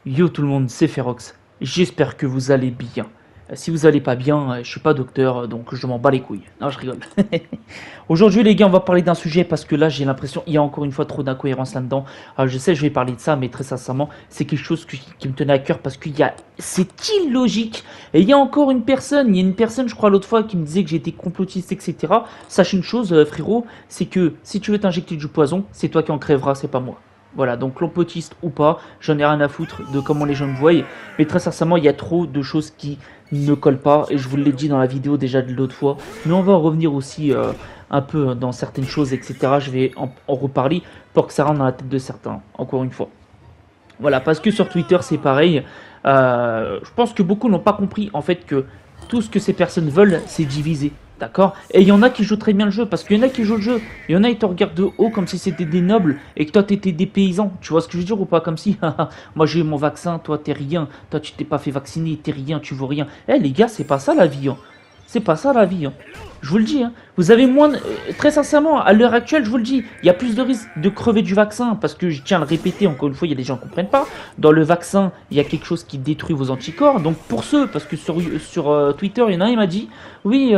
Yo tout le monde, c'est Ferox. J'espère que vous allez bien. Si vous allez pas bien, je suis pas docteur, donc je m'en bats les couilles. Non, je rigole. Aujourd'hui les gars, on va parler d'un sujet parce que là j'ai l'impression il y a encore une fois trop d'incohérence là-dedans. Je sais, je vais parler de ça, mais très sincèrement, c'est quelque chose qui me tenait à cœur parce qu'il y a, c'est illogique. Et il y a encore une personne, il y a une personne, je crois l'autre fois, qui me disait que j'étais complotiste, etc. Sache une chose, frérot, c'est que si tu veux t'injecter du poison, c'est toi qui en crèveras, c'est pas moi. Voilà, donc complotiste ou pas, j'en ai rien à foutre de comment les gens me voient. Mais très sincèrement, il y a trop de choses qui ne collent pas. Et je vous l'ai dit dans la vidéo déjà de l'autre fois. Mais on va en revenir aussi un peu dans certaines choses, etc. Je vais en reparler pour que ça rentre dans la tête de certains, encore une fois. Voilà, parce que sur Twitter, c'est pareil. Je pense que beaucoup n'ont pas compris en fait que tout ce que ces personnes veulent, c'est diviser. D'accord. Et il y en a qui jouent très bien le jeu, parce qu'il y en a qui jouent le jeu. Il y en a qui te regardent de haut comme si c'était des nobles et que toi t'étais des paysans. Tu vois ce que je veux dire ou pas? Comme si, moi j'ai eu mon vaccin, toi t'es rien. Toi tu t'es pas fait vacciner, t'es rien, tu vaux rien. Eh les gars, c'est pas ça la vie. Hein. C'est pas ça la vie. Hein. Je vous le dis. Hein. Vous avez moins. Très sincèrement, à l'heure actuelle, je vous le dis, il y a plus de risques de crever du vaccin parce que je tiens à le répéter encore une fois, il y a des gens qui ne comprennent pas. Dans le vaccin, il y a quelque chose qui détruit vos anticorps. Donc pour ceux, parce que sur Twitter, il y en a un, il m'a dit oui,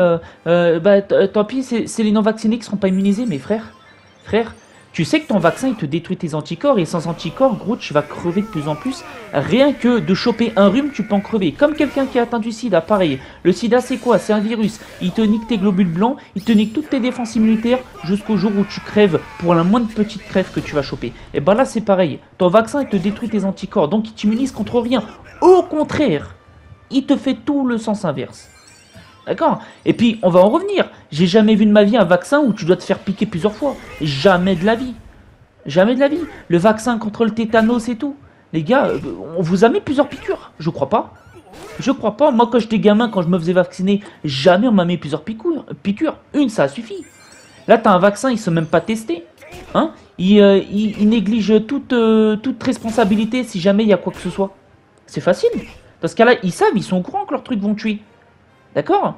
tant pis, c'est les non-vaccinés qui ne seront pas immunisés. Mais frère, tu sais que ton vaccin, il te détruit tes anticorps. Et sans anticorps, gros, tu vas crever de plus en plus. Rien que de choper un rhume, tu peux en crever. Comme quelqu'un qui a atteint du sida, pareil. Le sida, c'est quoi? C'est un virus. Il te nique tes globules blancs, il te nique toutes tes défenses immunitaires jusqu'au jour où tu crèves pour la moindre petite crève que tu vas choper. Et ben là, c'est pareil. Ton vaccin, il te détruit tes anticorps. Donc, il t'immunise contre rien. Au contraire, il te fait tout le sens inverse. D'accord. Et puis, on va en revenir. J'ai jamais vu de ma vie un vaccin où tu dois te faire piquer plusieurs fois. Jamais de la vie. Jamais de la vie. Le vaccin contre le tétanos et tout. Les gars, on vous a mis plusieurs piqûres. Je crois pas. Je crois pas. Moi, quand j'étais gamin, quand je me faisais vacciner, jamais on m'a mis plusieurs piqûres. Une, ça a suffi. Là, t'as un vaccin, ils sont même pas testés. Hein, ils négligent toute responsabilité si jamais il y a quoi que ce soit. C'est facile. Dans ce cas-là, ils savent, ils sont au courant que leurs trucs vont tuer. D'accord?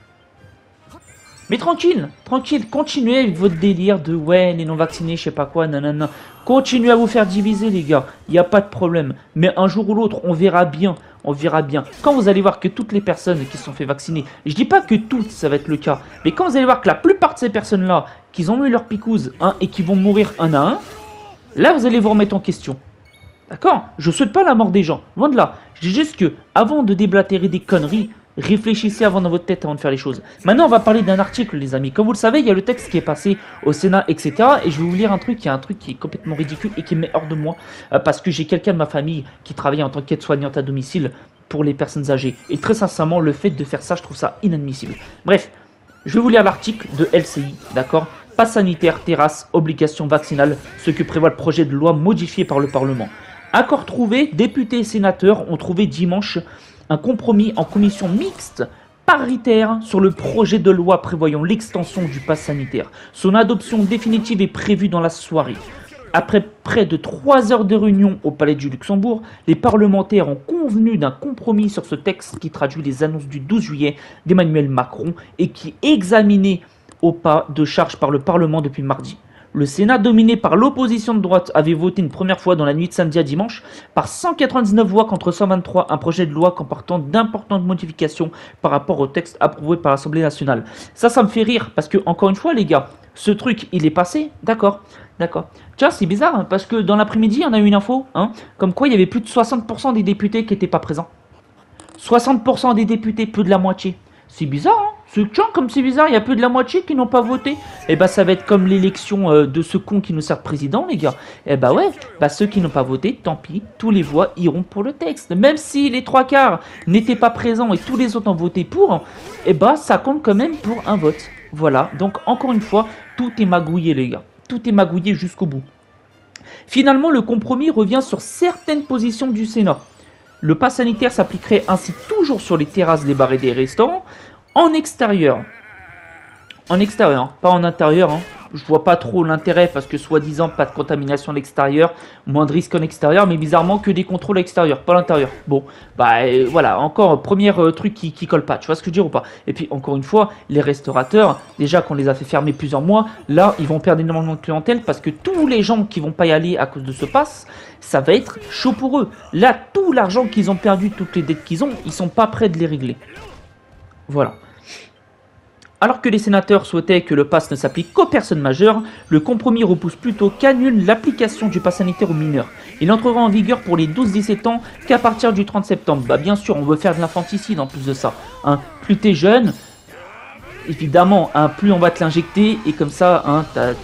Mais tranquille, continuez avec votre délire de ouais, les non-vaccinés, je sais pas quoi, nanana. Continuez à vous faire diviser, les gars, il n'y a pas de problème. Mais un jour ou l'autre, on verra bien, Quand vous allez voir que toutes les personnes qui se sont fait vacciner, je dis pas que toutes, ça va être le cas, mais quand vous allez voir que la plupart de ces personnes-là, qu'ils ont eu leur picouse, hein, et qui vont mourir un à un, là, vous allez vous remettre en question. D'accord? Je souhaite pas la mort des gens, loin de là. Je dis juste que, avant de déblatérer des conneries, réfléchissez avant dans votre tête avant de faire les choses. Maintenant, on va parler d'un article, les amis. Comme vous le savez, il y a le texte qui est passé au Sénat, etc. Et je vais vous lire un truc, il y a un truc qui est complètement ridicule et qui me met hors de moi. Parce que j'ai quelqu'un de ma famille qui travaille en tant qu'aide-soignante à domicile pour les personnes âgées. Et très sincèrement, le fait de faire ça, je trouve ça inadmissible. Bref, je vais vous lire l'article de LCI, d'accord? Pass sanitaire, terrasse, obligation vaccinale, ce que prévoit le projet de loi modifié par le Parlement. Accord trouvé, députés et sénateurs ont trouvé dimanche un compromis en commission mixte paritaire sur le projet de loi prévoyant l'extension du pass sanitaire. Son adoption définitive est prévue dans la soirée. Après près de 3 heures de réunion au Palais du Luxembourg, les parlementaires ont convenu d'un compromis sur ce texte qui traduit les annonces du 12 juillet d'Emmanuel Macron et qui est examiné au pas de charge par le Parlement depuis mardi. Le Sénat, dominé par l'opposition de droite, avait voté une première fois dans la nuit de samedi à dimanche, par 199 voix contre 123, un projet de loi comportant d'importantes modifications par rapport au texte approuvé par l'Assemblée nationale. Ça me fait rire, parce que, encore une fois, les gars, ce truc, il est passé, d'accord. Tiens, c'est bizarre, hein, parce que dans l'après-midi, on a eu une info, hein, comme quoi il y avait plus de 60% des députés qui n'étaient pas présents. 60% des députés, plus de la moitié. C'est bizarre, hein. Comme c'est bizarre, il y a plus de la moitié qui n'ont pas voté. Et bah ça va être comme l'élection de ce con qui nous sert de président, les gars. Et bah ouais, ceux qui n'ont pas voté, tant pis, tous les voix iront pour le texte. Même si les 3/4 n'étaient pas présents et tous les autres ont voté pour, et bah ça compte quand même pour un vote. Voilà, donc encore une fois, tout est magouillé, les gars. Tout est magouillé jusqu'au bout. Finalement, le compromis revient sur certaines positions du Sénat. Le pass sanitaire s'appliquerait ainsi toujours sur les terrasses des bars et des restaurants, en extérieur, pas en intérieur, hein. je vois pas trop l'intérêt parce que soi-disant pas de contamination à l'extérieur, moins de risques en extérieur, mais bizarrement que des contrôles à l'extérieur, pas à l'intérieur. Bon, bah voilà, encore premier truc qui colle pas, tu vois ce que je veux dire ou pas? Et puis encore une fois, les restaurateurs, déjà qu'on les a fait fermer plusieurs mois, là ils vont perdre énormément de clientèle parce que tous les gens qui vont pas y aller à cause de ce pass, ça va être chaud pour eux. Là, tout l'argent qu'ils ont perdu, toutes les dettes qu'ils ont, ils sont pas prêts de les régler. Voilà. Alors que les sénateurs souhaitaient que le pass ne s'applique qu'aux personnes majeures, le compromis repousse plutôt qu'annule l'application du pass sanitaire aux mineurs. Il entrera en vigueur pour les 12-17 ans qu'à partir du 30 septembre. Bah bien sûr, on veut faire de l'infanticide en plus de ça. Hein. Plus t'es jeune, évidemment, hein, plus on va te l'injecter et comme ça, hein,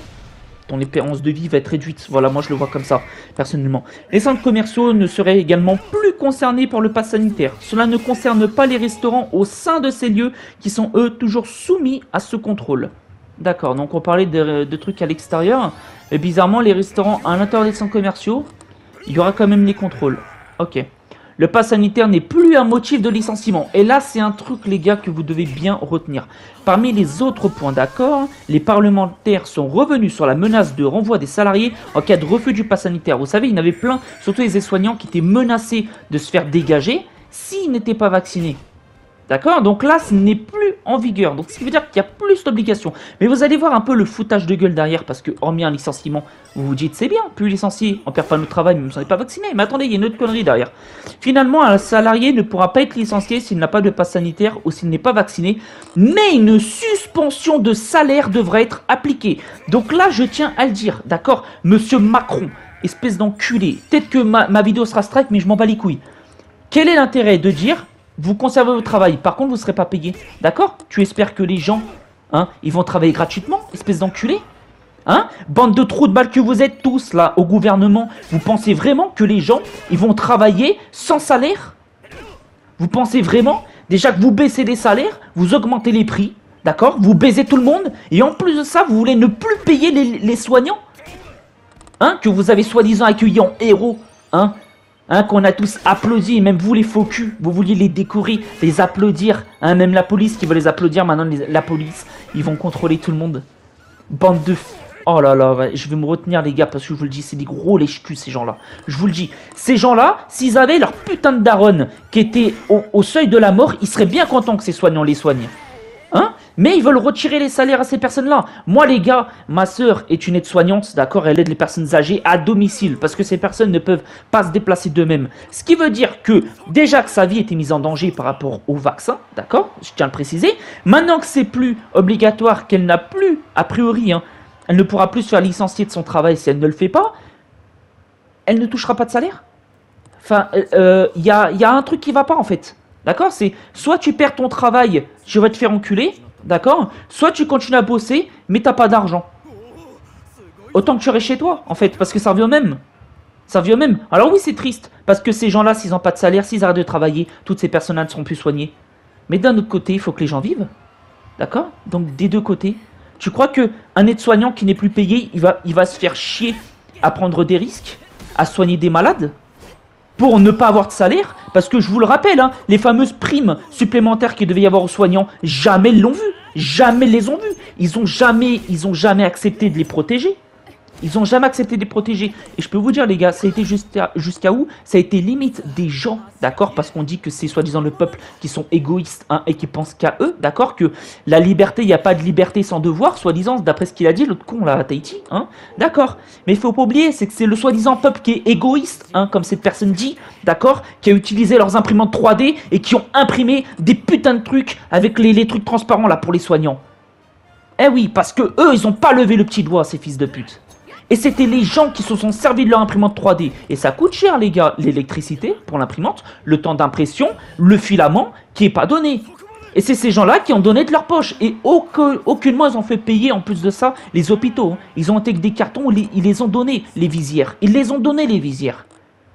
ton espérance de vie va être réduite. Voilà, moi je le vois comme ça, personnellement. Les centres commerciaux ne seraient également plus concernés par le pass sanitaire. Cela ne concerne pas les restaurants au sein de ces lieux qui sont, eux, toujours soumis à ce contrôle. D'accord, donc on parlait de trucs à l'extérieur. Et bizarrement, les restaurants à l'intérieur des centres commerciaux, il y aura quand même les contrôles. Ok. Le pass sanitaire n'est plus un motif de licenciement. Et là, c'est un truc, les gars, que vous devez bien retenir. Parmi les autres points d'accord, les parlementaires sont revenus sur la menace de renvoi des salariés en cas de refus du pass sanitaire. Vous savez, il y en avait plein, surtout les aides-soignants, qui étaient menacés de se faire dégager s'ils n'étaient pas vaccinés. D'accord? Donc là, ce n'est plus en vigueur. Donc ce qui veut dire qu'il y a plus d'obligations. Mais vous allez voir un peu le foutage de gueule derrière parce que, hormis un licenciement, vous vous dites c'est bien, plus licencié, on perd pas notre travail, mais on n'est pas vacciné. Mais attendez, il y a une autre connerie derrière. Finalement, un salarié ne pourra pas être licencié s'il n'a pas de passe sanitaire ou s'il n'est pas vacciné. Mais une suspension de salaire devra être appliquée. Donc là, je tiens à le dire, d'accord? Monsieur Macron, espèce d'enculé. Peut-être que ma vidéo sera strike, mais je m'en bats les couilles. Quel est l'intérêt de dire... Vous conservez votre travail, par contre vous ne serez pas payé. D'accord? Tu espères que les gens, hein, ils vont travailler gratuitement, espèce d'enculé? Hein? Bande de trous de balles que vous êtes tous là au gouvernement, vous pensez vraiment que les gens, ils vont travailler sans salaire? Vous pensez vraiment? Déjà que vous baissez les salaires, vous augmentez les prix, d'accord? Vous baisez tout le monde, et en plus de ça, vous voulez ne plus payer les soignants? Hein? Que vous avez soi-disant accueillis en héros, hein? Hein, qu'on a tous applaudi, et même vous les faux culs, vous vouliez les décorer, les applaudir, hein, même la police qui veut les applaudir, maintenant la police, ils vont contrôler tout le monde. Bande de... Oh là là, je vais me retenir les gars, parce que je vous le dis, c'est des gros lèche-culs ces gens-là. Je vous le dis, ces gens-là, s'ils avaient leur putain de daronne qui était au seuil de la mort, ils seraient bien contents que ces soignants les soignent. Hein? Mais ils veulent retirer les salaires à ces personnes-là. Moi, les gars, ma sœur est une aide-soignante, d'accord? Elle aide les personnes âgées à domicile, parce que ces personnes ne peuvent pas se déplacer d'eux-mêmes. Ce qui veut dire que, déjà que sa vie était mise en danger par rapport au vaccin, d'accord? Je tiens à le préciser. Maintenant que c'est plus obligatoire, qu'elle n'a plus, a priori, hein, elle ne pourra plus se faire licencier de son travail si elle ne le fait pas, elle ne touchera pas de salaire. Enfin, y a un truc qui va pas, en fait. D'accord? C'est soit tu perds ton travail, je vais te faire enculer, d'accord? Soit tu continues à bosser, mais t'as pas d'argent. Autant que tu restes chez toi, en fait, parce que ça revient au même. Ça revient au même. Alors oui, c'est triste, parce que ces gens-là, s'ils n'ont pas de salaire, s'ils arrêtent de travailler, toutes ces personnes-là ne seront plus soignées. Mais d'un autre côté, il faut que les gens vivent. D'accord? Donc des deux côtés. Tu crois qu'un aide-soignant qui n'est plus payé, il va se faire chier à prendre des risques, à soigner des malades pour ne pas avoir de salaire? Parce que je vous le rappelle, hein, les fameuses primes supplémentaires qu'il devait y avoir aux soignants, jamais ils l'ont vu. Jamais les ont vus. Ils ont jamais accepté de les protéger. Ils ont jamais accepté de les protéger. Et je peux vous dire, les gars, ça a été jusqu'à où? Ça a été limite des gens, d'accord? Parce qu'on dit que c'est soi-disant le peuple qui sont égoïstes, hein, et qui pensent qu'à eux, d'accord? Que la liberté, il n'y a pas de liberté sans devoir, soi-disant, d'après ce qu'il a dit, l'autre con là à Tahiti, hein? D'accord? Mais il faut pas oublier, c'est que c'est le soi-disant peuple qui est égoïste, hein, comme cette personne dit, d'accord? Qui a utilisé leurs imprimantes 3D et qui ont imprimé des putains de trucs avec les trucs transparents là pour les soignants. Eh oui, parce que eux, ils ont pas levé le petit doigt, ces fils de pute. Et c'était les gens qui se sont servis de leur imprimante 3D. Et ça coûte cher, les gars, l'électricité pour l'imprimante, le temps d'impression, le filament qui n'est pas donné. Et c'est ces gens-là qui ont donné de leur poche. Et aucunement ils ont fait payer, en plus de ça, les hôpitaux. Hein. Ils ont été avec des cartons, ils les ont donnés, les visières. Ils les ont donnés, les visières.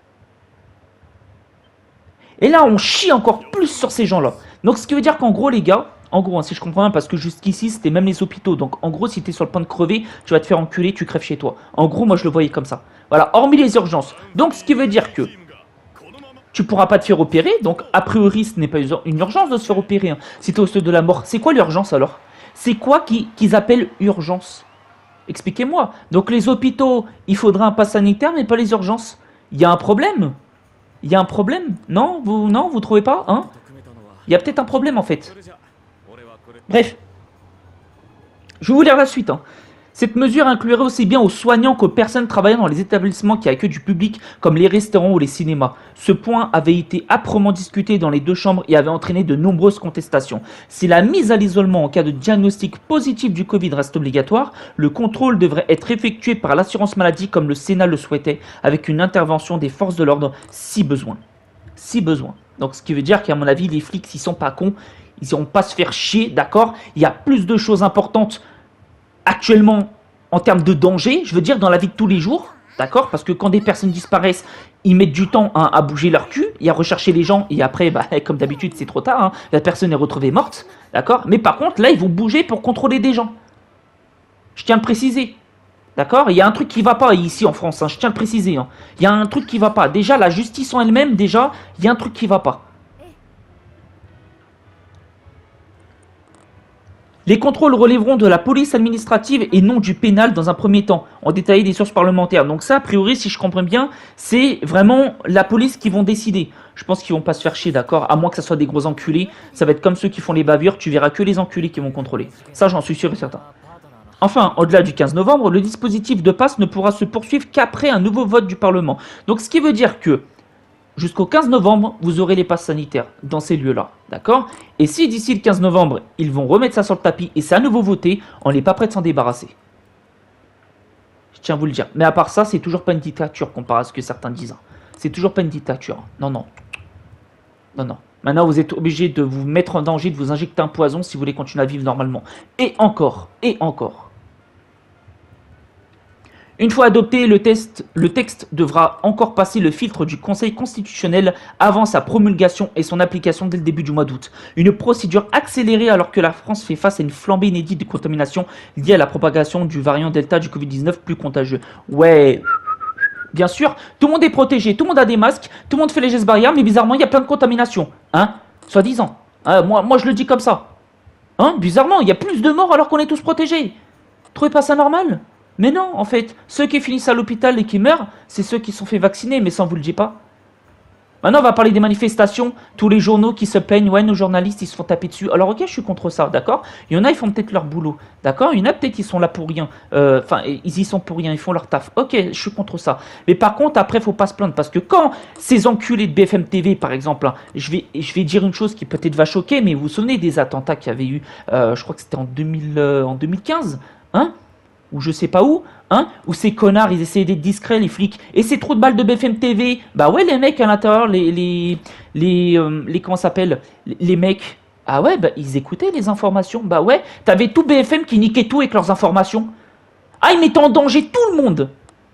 Et là, on chie encore plus sur ces gens-là. Donc, ce qui veut dire qu'en gros, les gars... En gros, hein, si je comprends bien, parce que jusqu'ici, c'était même les hôpitaux. Donc, en gros, si tu es sur le point de crever, tu vas te faire enculer, tu crèves chez toi. En gros, moi, je le voyais comme ça. Voilà, hormis les urgences. Donc, ce qui veut dire que tu pourras pas te faire opérer. Donc, a priori, ce n'est pas une urgence de se faire opérer. Hein. Si tu es au stade de la mort, c'est quoi l'urgence alors? C'est quoi qu'ils appellent urgence? Expliquez-moi. Donc les hôpitaux, il faudra un pass sanitaire, mais pas les urgences. Il y a un problème? Il y a un problème? Non, vous trouvez pas, hein? Il y a peut-être un problème en fait. Bref, je vais vous lire la suite. Hein. Cette mesure inclurait aussi bien aux soignants qu'aux personnes travaillant dans les établissements qui accueillent du public, comme les restaurants ou les cinémas. Ce point avait été âprement discuté dans les deux chambres et avait entraîné de nombreuses contestations. Si la mise à l'isolement en cas de diagnostic positif du Covid reste obligatoire, le contrôle devrait être effectué par l'assurance maladie comme le Sénat le souhaitait, avec une intervention des forces de l'ordre si besoin. Si besoin. Donc ce qui veut dire qu'à mon avis, les flics, s'ils sont pas cons, ils n'iront pas se faire chier, d'accord? Il y a plus de choses importantes actuellement en termes de danger, je veux dire dans la vie de tous les jours, d'accord? Parce que quand des personnes disparaissent, ils mettent du temps à bouger leur cul et à rechercher les gens, et après, bah, comme d'habitude, c'est trop tard, hein, la personne est retrouvée morte, d'accord? Mais par contre, là, ils vont bouger pour contrôler des gens. Je tiens à le préciser, d'accord? Il y a un truc qui va pas ici en France, hein, je tiens à le préciser. Hein. Il y a un truc qui va pas. Déjà, la justice en elle-même, déjà, il y a un truc qui va pas. Les contrôles relèveront de la police administrative et non du pénal dans un premier temps, en détaillé des sources parlementaires. Donc ça, a priori, si je comprends bien, c'est vraiment la police qui vont décider. Je pense qu'ils vont pas se faire chier, d'accord? À moins que ça soit des gros enculés. Ça va être comme ceux qui font les bavures, tu verras que les enculés qui vont contrôler. Ça, j'en suis sûr et certain. Enfin, au-delà du 15 novembre, le dispositif de passe ne pourra se poursuivre qu'après un nouveau vote du Parlement. Donc ce qui veut dire que jusqu'au 15 novembre, vous aurez les passes sanitaires dans ces lieux-là, d'accord? Et si d'ici le 15 novembre, ils vont remettre ça sur le tapis et c'est à nouveau voté, on n'est pas prêt de s'en débarrasser. Je tiens à vous le dire. Mais à part ça, c'est toujours pas une dictature comparé à ce que certains disent. C'est toujours pas une dictature. Non, non. Non, non. Maintenant, vous êtes obligé de vous mettre en danger, de vous injecter un poison si vous voulez continuer à vivre normalement. Et encore, et encore. Une fois adopté, le texte devra encore passer le filtre du Conseil constitutionnel avant sa promulgation et son application dès le début du mois d'août. Une procédure accélérée alors que la France fait face à une flambée inédite de contamination liée à la propagation du variant Delta du Covid-19 plus contagieux. Ouais, bien sûr, tout le monde est protégé, tout le monde a des masques, tout le monde fait les gestes barrières, mais bizarrement, il y a plein de contaminations. Hein? Soi-disant. Moi, je le dis comme ça. Hein? Bizarrement, il y a plus de morts alors qu'on est tous protégés. Trouvez pas ça normal? Mais non, en fait, ceux qui finissent à l'hôpital et qui meurent, c'est ceux qui sont fait vacciner, mais ça on vous le dit pas. Maintenant, on va parler des manifestations, tous les journaux qui se plaignent, ouais, nos journalistes, ils se font taper dessus. Alors, ok, je suis contre ça, d'accord? Il y en a, ils font peut-être leur boulot, d'accord? Il y en a peut-être, ils sont là pour rien. Enfin, ils y sont pour rien, ils font leur taf. Ok, je suis contre ça. Mais par contre, après, faut pas se plaindre, parce que quand ces enculés de BFM TV, par exemple, hein, je vais dire une chose qui peut-être va choquer, mais vous vous souvenez des attentats qu'il y avait eu, je crois que c'était en 2015, hein? Ou je sais pas où, hein, où ces connards, ils essayaient d'être discrets, les flics, et ces trous de balles de BFM TV, bah ouais, les mecs à l'intérieur, comment ça s'appelle, les mecs, ah ouais, bah ils écoutaient les informations, bah ouais, t'avais tout BFM qui niquait tout avec leurs informations. Ah, ils mettaient en danger tout le monde.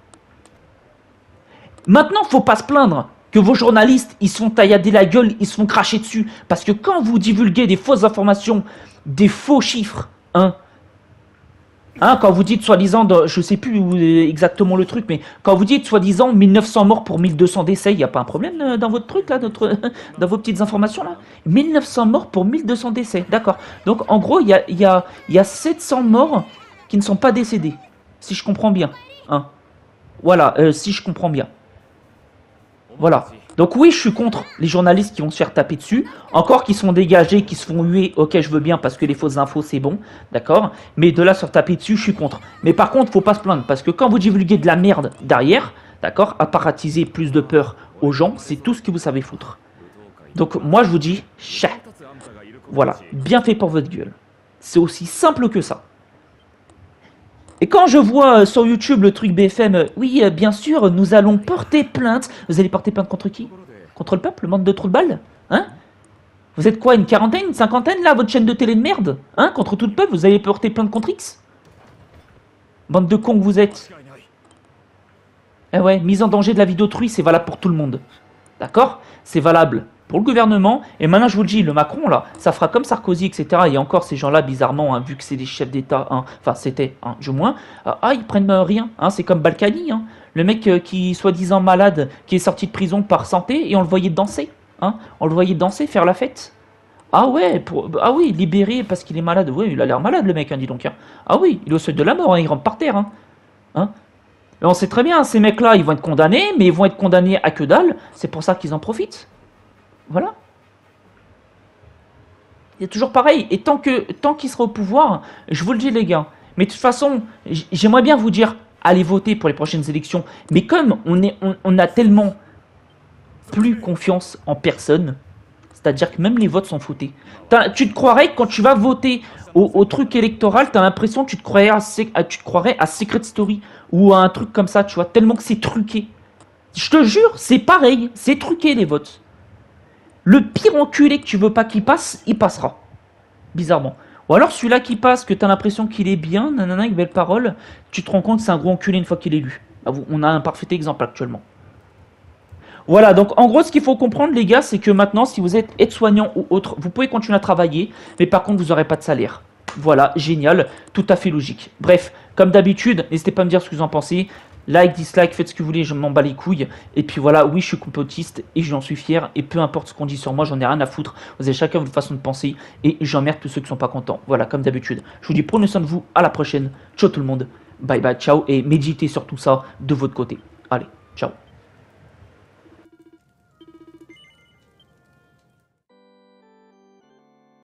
Maintenant, faut pas se plaindre que vos journalistes, ils se font taillader la gueule, ils se font cracher dessus, parce que quand vous divulguez des fausses informations, des faux chiffres, hein, quand vous dites soi-disant, je sais plus exactement le truc, mais quand vous dites soi-disant 1900 morts pour 1200 décès, il n'y a pas un problème dans votre truc là, dans vos petites informations là? 1900 morts pour 1200 décès, d'accord. Donc en gros, il y a 700 morts qui ne sont pas décédés, si je comprends bien. Hein. Voilà, si je comprends bien. Voilà. Donc oui, je suis contre les journalistes qui vont se faire taper dessus. Encore qui sont dégagés, qui se font huer, ok, je veux bien parce que les fausses infos, c'est bon, d'accord. Mais de là se faire taper dessus, je suis contre. Mais par contre, faut pas se plaindre parce que quand vous divulguez de la merde derrière, d'accord, apparatiser plus de peur aux gens, c'est tout ce que vous savez foutre. Donc moi, je vous dis, chat. Voilà, bien fait pour votre gueule. C'est aussi simple que ça. Et quand je vois sur YouTube le truc BFM, oui, bien sûr, nous allons porter plainte. Vous allez porter plainte contre qui? Contre le peuple, bande de trous de balles? Hein? Vous êtes quoi, une quarantaine, une cinquantaine là, votre chaîne de télé de merde? Hein? Contre tout le peuple, vous allez porter plainte contre X? Bande de cons que vous êtes. Eh ouais, mise en danger de la vie d'autrui, c'est valable pour tout le monde. D'accord? C'est valable pour le gouvernement. Et maintenant, je vous le dis, le Macron, là, ça fera comme Sarkozy, etc. Et encore, ces gens-là, bizarrement, hein, vu que c'est des chefs d'État, hein, enfin, c'était, hein, du moins, ils prennent rien. Hein, c'est comme Balkany, hein, le mec qui, soi-disant malade, qui est sorti de prison par santé, et on le voyait danser. Hein, on le voyait danser, faire la fête. Ah ouais, ah oui, libéré parce qu'il est malade. Oui, il a l'air malade le mec, hein, dis donc, hein. Ah oui, il est au seuil de la mort, hein, il rentre par terre. Hein. Et on sait très bien, ces mecs-là, ils vont être condamnés, mais ils vont être condamnés à que dalle. C'est pour ça qu'ils en profitent. Voilà. C'est toujours pareil. Et tant qu'il sera au pouvoir, je vous le dis les gars. Mais de toute façon, j'aimerais bien vous dire, allez voter pour les prochaines élections. Mais comme on a tellement plus confiance en personne, c'est-à-dire que même les votes sont foutés. Tu te croirais que quand tu vas voter au truc électoral, tu as l'impression que tu te croirais à Secret Story ou à un truc comme ça, tu vois, tellement que c'est truqué. Je te jure, c'est pareil, c'est truqué les votes. Le pire enculé que tu veux pas qu'il passe, il passera. Bizarrement. Ou alors celui-là qui passe, que tu as l'impression qu'il est bien, nanana, avec belle parole, tu te rends compte que c'est un gros enculé une fois qu'il est élu. On a un parfait exemple actuellement. Voilà, donc en gros, ce qu'il faut comprendre, les gars, c'est que maintenant, si vous êtes aide-soignant ou autre, vous pouvez continuer à travailler, mais par contre, vous n'aurez pas de salaire. Voilà, génial, tout à fait logique. Bref, comme d'habitude, n'hésitez pas à me dire ce que vous en pensez. Like, dislike, faites ce que vous voulez, je m'en bats les couilles. Et puis voilà, oui, je suis complotiste et j'en suis fier. Et peu importe ce qu'on dit sur moi, j'en ai rien à foutre. Vous avez chacun votre façon de penser et j'emmerde tous ceux qui sont pas contents. Voilà, comme d'habitude. Je vous dis prenez soin de vous, à la prochaine. Ciao tout le monde. Bye bye, ciao et méditez sur tout ça de votre côté. Allez, ciao.